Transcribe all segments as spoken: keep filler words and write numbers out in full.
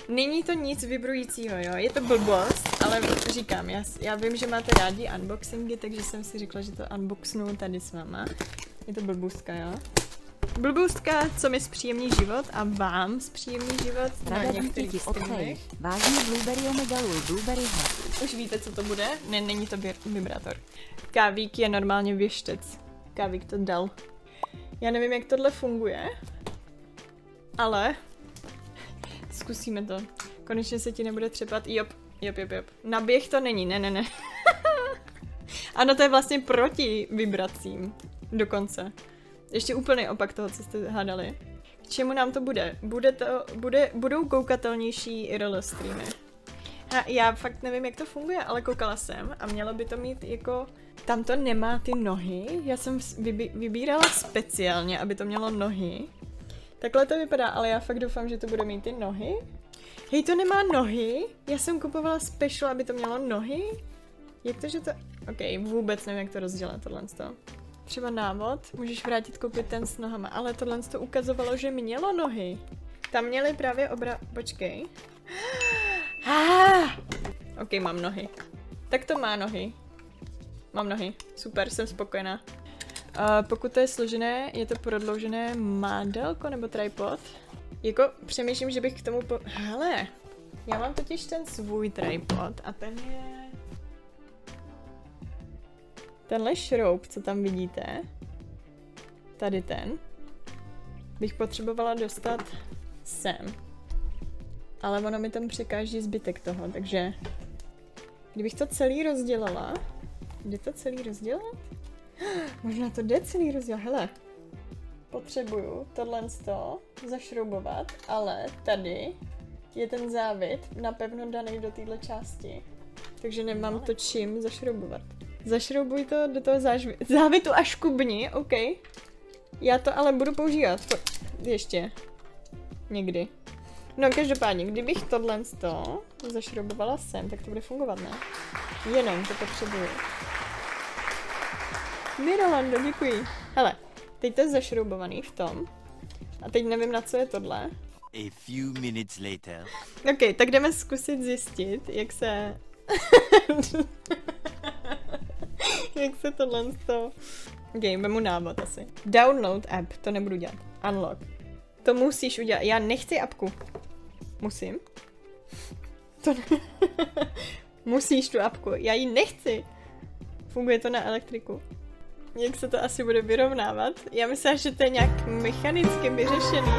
Není to nic vibrujícího, jo, je to blbost, ale říkám, já, já vím, že máte rádi unboxingy, takže jsem si řekla, že to unboxnu tady s váma. Je to blbůstka, jo. Blbůstka, co mi zpříjemní život a vám zpříjemní život na některých streamech. Vážně Blueberry Omegalul, Blueberry Hub. Už víte, co to bude? Ne, není to vibrátor. Kávík je normálně věštec. Kávík to dal. Já nevím, jak tohle funguje, ale zkusíme to. Konečně se ti nebude třepat. Jop, jop, jop, jop. Naběh to není, ne, ne, ne. Ano, to je vlastně proti vibracím. Dokonce. Ještě úplný opak toho, co jste hádali. K čemu nám to bude? Bude to, bude, budou koukatelnější I R L streamy. Ha, já fakt nevím, jak to funguje, ale koukala jsem a mělo by to mít jako... Tam to nemá ty nohy, já jsem vybí, vybírala speciálně, aby to mělo nohy. Takhle to vypadá, ale já fakt doufám, že to bude mít ty nohy. Hej, to nemá nohy? Já jsem kupovala special, aby to mělo nohy? Jak to, že to... Ok, vůbec nevím, jak to rozdělat, tohle z toho. Třeba návod, můžeš vrátit koupit ten s nohama, ale tohle to ukazovalo, že mělo nohy. Tam měly právě obra... Počkej. Ah! Ok, mám nohy. Tak to má nohy. Mám nohy. Super, jsem spokojená. Uh, pokud to je složené, je to prodloužené mádelko nebo tripod? Jako přemýšlím, že bych k tomu po... Hele, já mám totiž ten svůj tripod a ten je... Tenhle šroub, co tam vidíte, tady ten, bych potřebovala dostat sem. Ale ono mi tam překáží zbytek toho, takže kdybych to celý rozdělala, jde to celý rozdělat? Možná to jde celý rozdělat, hele. Potřebuju tohle zašroubovat, ale tady je ten závit napevno daný do téhle části, takže nemám to čím zašroubovat. Zašroubuj to do toho zážvi- závitu a škubni, OK. Já to ale budu používat. To ještě. Někdy. No každopádně, kdybych tohle to zašroubovala sem, tak to bude fungovat, ne? Jenom to potřebuju. Mirolando, děkuji. Hele, teď to je zašroubovaný v tom. A teď nevím, na co je tohle. A few minutes later. OK, tak jdeme zkusit zjistit, jak se... Jak se tohle to... Ok, vemu návod asi. Download app, to nebudu dělat. Unlock. To musíš udělat. Já nechci appku. Musím. To ne... Musíš tu appku. Já ji nechci. Funguje to na elektriku. Jak se to asi bude vyrovnávat? Já myslím, že to je nějak mechanicky vyřešený.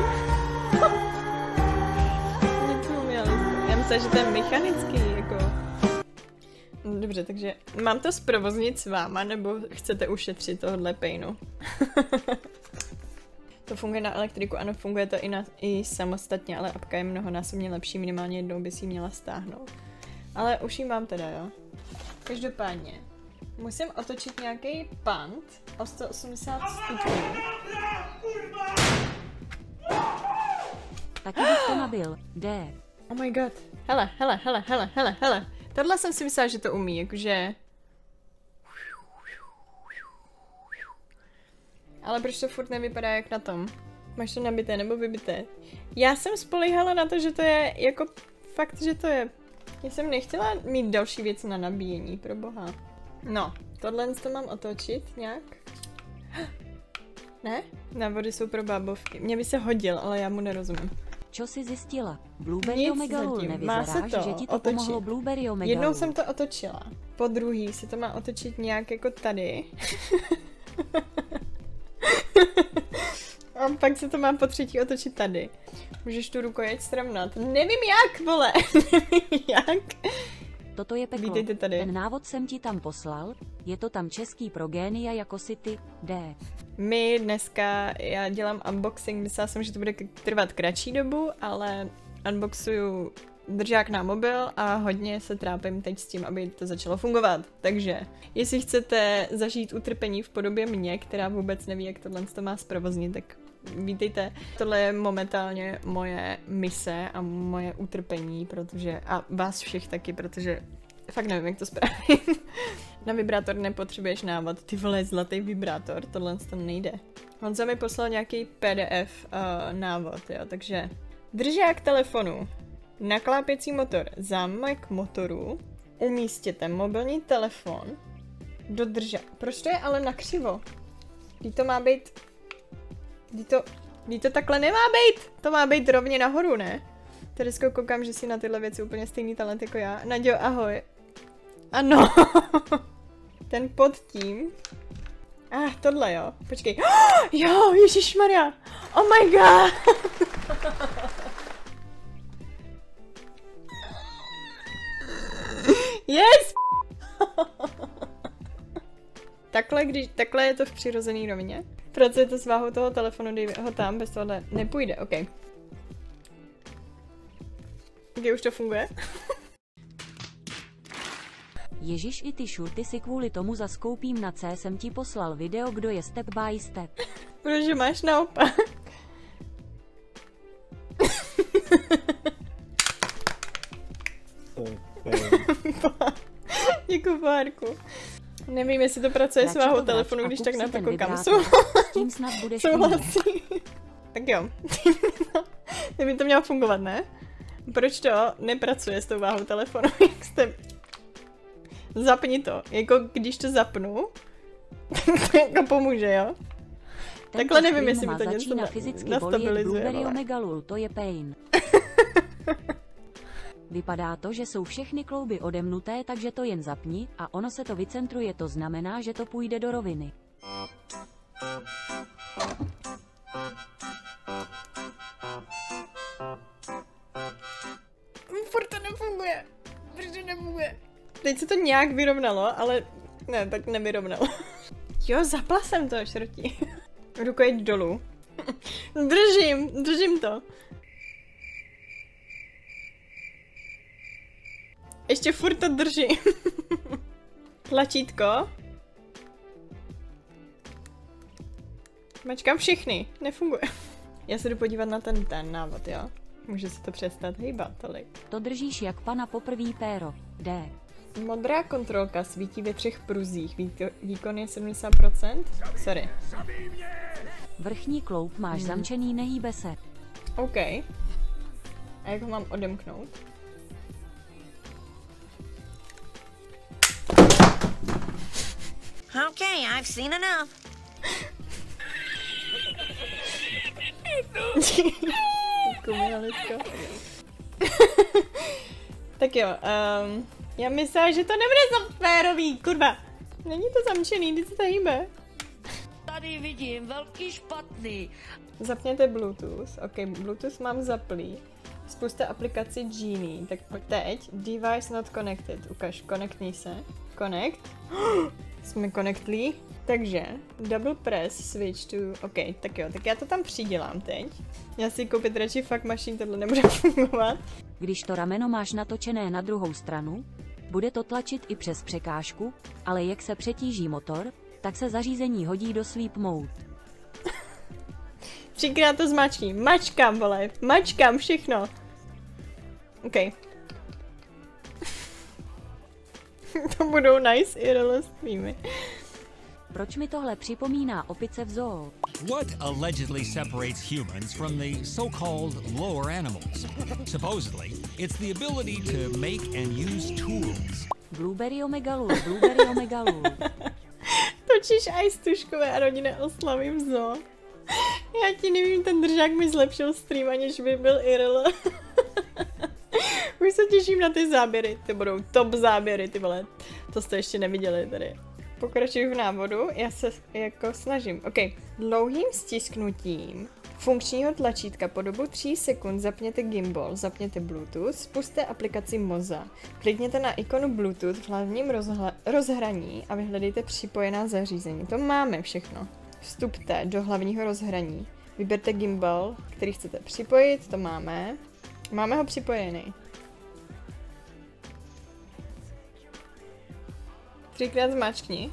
Já myslím, že to je mechanický, jako... Dobře, takže mám to zprovoznit s váma, nebo chcete ušetřit tohohle painu? To funguje na elektriku, ano, funguje to i, na, i samostatně, ale apka je mnohonásobně lepší, minimálně jednou by si ji měla stáhnout. Ale už ji mám teda, jo. Každopádně, musím otočit nějaký pant o sto osmdesát stupňů. Taky bych to nabil. D. Oh my god. Hele, hele, hele, hele, hele, hele. Tohle jsem si myslela, že to umí, jakože... Ale proč to furt nevypadá jak na tom? Máš to nabité nebo vybité? Já jsem spolíhala na to, že to je jako fakt, že to je... Já jsem nechtěla mít další věc na nabíjení, pro boha. No, tohle to mám otočit nějak. Ne? Návody jsou pro bábovky. Mně by se hodil, ale já mu nerozumím. Čo si zjistila? Blueberry Omegalul, nevyzeráš, to že ti to otočit. Pomohlo Blueberry Omegalul. Jednou jsem to otočila. Po druhý se to má otočit nějak jako tady. A pak se to má po třetí otočit tady. Můžeš tu rukojeť srovnat. Nevím jak, vole. Nevím jak. Toto je peklo. Vítejte tady. Ten návod jsem ti tam poslal. Je to tam český pro génia jako si ty. D. My dneska, já dělám unboxing, myslela jsem, že to bude trvat kratší dobu, ale unboxuju držák na mobil a hodně se trápím teď s tím, aby to začalo fungovat. Takže, jestli chcete zažít utrpení v podobě mě, která vůbec neví, jak tohle to má zprovoznit, tak vítejte. Tohle je momentálně moje mise a moje utrpení, protože, a vás všech taky, protože fakt nevím, jak to spravím. Na vibrátor nepotřebuješ návod, ty vole, zlatý vibrátor, tohle to nejde. Honza mi poslal nějaký P D F uh, návod, jo, takže držák telefonu naklápěcí motor, zámek motoru, umístěte mobilní telefon do drža. Proč to je ale nakřivo? Vždyť to má být... Vždyť to... Vždyť to takhle nemá být! To má být rovně nahoru, ne? Teresko, koukám, že si na tyhle věci úplně stejný talent jako já. Naďo, ahoj. Ano. Ten pod tím. Ah, tohle jo. Počkej. Oh, jo, ježišmarja. Oh my god. Yes! Takhle, když, takhle je to v přirozený rovině. Pracujete s váhou toho telefonu, dej ho tam, bez tohohle nepůjde, ok. Ok, už to funguje. Ježiš, i ty šurty si kvůli tomu zaskoupím na C jsem ti poslal video, kdo je step by step. Protože máš naopak. Děkuji, párku. Nevím, jestli to pracuje s váhou telefonu, když tak na to koukám. Tím snad budeš souhlasí. Tak jo. Kdyby to mělo fungovat, ne? Proč to nepracuje s tou váhou telefonu? Jak jste... Zapni to. Jako když to zapnu, to jako pomůže, jo? Tento takhle nevím, jestli mi to něco na, nastabilizuje. Ale... To je pain. Vypadá to, že jsou všechny klouby odemnuté, takže to jen zapni a ono se to vycentruje, to znamená, že to půjde do roviny. Furt to nefunguje. Proč to nefunguje? Teď se to nějak vyrovnalo, ale ne, tak nevyrovnalo. Jo, zapla jsem to, šrotí. Ruko jít dolů. Držím, držím to. Ještě furt to držím. Tlačítko. Mačkám všechny, nefunguje. Já se jdu podívat na ten ten návod, jo? Může se to přestat hýbat tolik. To držíš jak pana poprvý péro. D. Modrá kontrolka svítí ve třech pruzích. Výko výkon je sedmdesát procent. Sorry. Vrchní kloub máš hmm. zamčený, nehýbe se. OK. A jak ho mám odemknout? Okay, I've seen enough. Tak jo, um, já myslím, že to nebude za férový, kurva. Není to zamčený, když se to hýbe. Tady vidím velký špatný. Zapněte Bluetooth, ok, Bluetooth mám zaplý. Spousta aplikací Genie, tak teď device not connected, ukaž, connectni se. Connect. Jsme connectlí. Takže, double press, switch to, ok, tak jo, tak já to tam přidělám teď. Já si koupit radši fakt machine, tohle nebude fungovat. Když to rameno máš natočené na druhou stranu, bude to tlačit i přes překážku, ale jak se přetíží motor, tak se zařízení hodí do sleep mode. Třikrát to zmačkím, mačkám, vole, mačkám všechno. Ok. To budou nice I R L streamy. Proč mi tohle připomíná opice v zoo? What allegedly separates humans from the so-called lower animals? Supposedly, it's the ability to make and use tools. Blueberry Omegalul, Blueberry Omegalul. Točíš Ice Tuškové a rodinné oslavy v zoo. Já ti nevím, ten držák mi zlepšil stream, aniž by byl I R L. Už se těším na ty záběry, ty budou top záběry, ty vole. To jste ještě neviděli tady. Pokračuju v návodu, já se jako snažím. OK, dlouhým stisknutím funkčního tlačítka po dobu tří sekund zapněte gimbal, zapněte Bluetooth, spusťte aplikaci Moza. Klikněte na ikonu Bluetooth v hlavním rozhraní a vyhledejte připojená zařízení. To máme všechno. Vstupte do hlavního rozhraní. Vyberte gimbal, který chcete připojit, to máme. Máme ho připojený. Třikrát zmáčkni.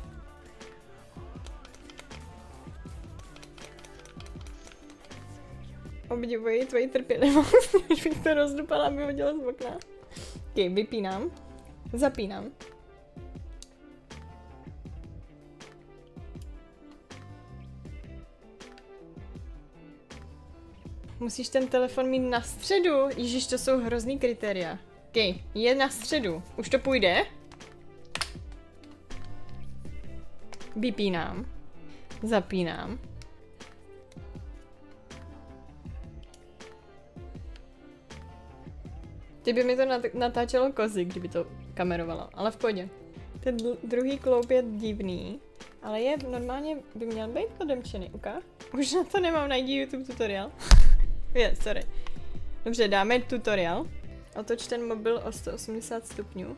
Obdivuji tvoji trpělivost, už bych to rozdupala, aby hodila z okna. Ok, vypínám. Zapínám. musíš ten telefon mít na středu. Ježiš, to jsou hrozný kritéria. OK, je na středu. Už to půjde? Vypínám. Zapínám. Ty by mi to nat natáčelo kozy, kdyby to kamerovalo, ale v pohodě. Ten druhý kloup je divný, ale je normálně, by měl být odemčený, ok? Už na to nemám, najdi YouTube tutoriál. Je, yeah, sorry. Dobře, dáme tutoriál. Otoč ten mobil o sto osmdesát stupňů.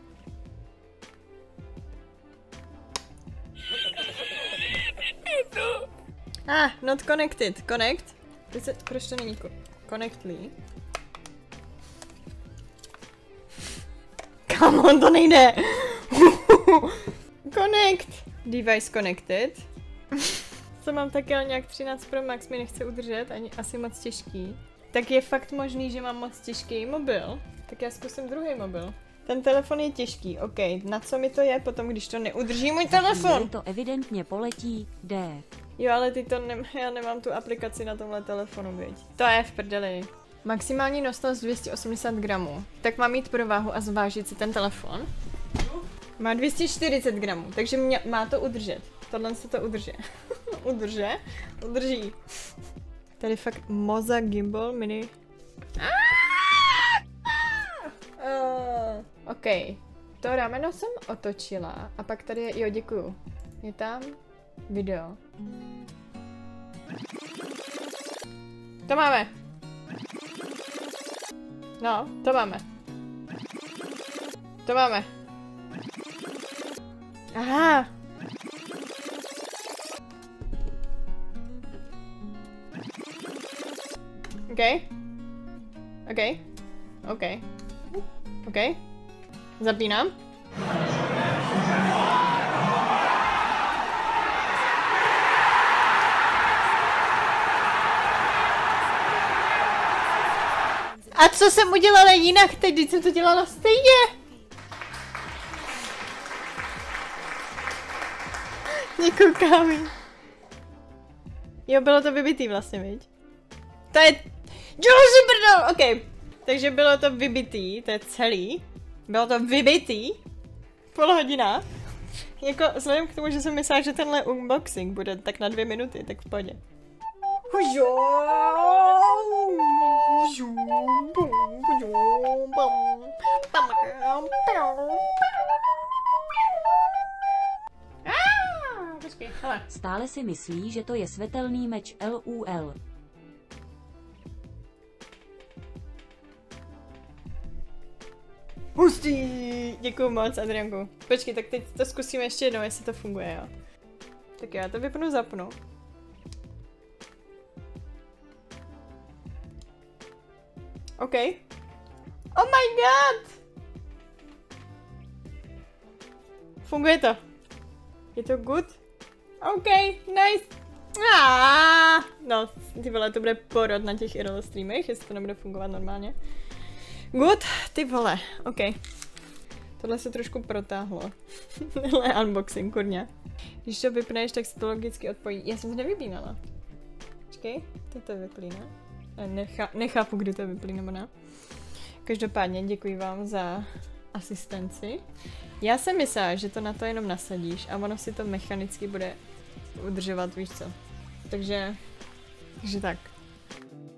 Ah, not connected. Connect. Proč, se, proč to není connectly? Come on, to nejde. Connect. Device connected. Co mám taky, ale nějak třináct Pro Max mi nechce udržet, ani asi moc těžký. Tak je fakt možný, že mám moc těžký mobil. Tak já zkusím druhý mobil. Ten telefon je těžký, ok. Na co mi to je potom, když to neudrží můj telefon? To evidentně poletí, D. Jo, ale ty to ne já nemám tu aplikaci na tomhle telefonu, viď. To je v prdeli. Maximální nosnost dvě stě osmdesát gramů. Tak mám mít prováhu a zvážit si ten telefon. Má dvě stě čtyřicet gramů, takže mě, má to udržet. Tohle se to udrže. Udrže? Udrží. Tady fakt Moza Gimbal Mini. Uh, OK. To rameno jsem otočila a pak tady je, jo, děkuju. Je tam video. To máme. No, to máme. To máme. Aha. OK. OK. OK. OK. Zapínám. A co jsem udělala jinak teď, když jsem to dělala stejně? Nekoukám. Jo, bylo to vybitý vlastně, viď? To je... Dělal si prdel! OK. Takže bylo to vybitý, to je celý. Bylo to vybitý. Půl hodina. Jako vzhledem k tomu, že jsem myslela, že tenhle unboxing bude tak na dvě minuty, tak v pohodě. Stále si myslí, že to je světelný meč L U L. Hustý! Děkuju moc, Adrianku. Počkej, tak teď to zkusíme ještě jednou, jestli to funguje, jo. Tak já to vypnu, zapnu. OK. Oh my god! Funguje to. Je to good? OK, nice. Ah, no, ty vole, to bude porod na těch I R L streamech, jestli to nebude fungovat normálně. Good, ty vole, OK. Tohle se trošku protáhlo. Tohle unboxing, kurňa. Když to vypneš, tak se to logicky odpojí. Já jsem to nevypínala. Počkej, teď to vyplí, ne? Nechá, nechápu, kdy to vyplí, nebo ne. Každopádně děkuji vám za asistenci. Já jsem myslela, že to na to jenom nasadíš a ono si to mechanicky bude udržovat, víš co. Takže, takže tak.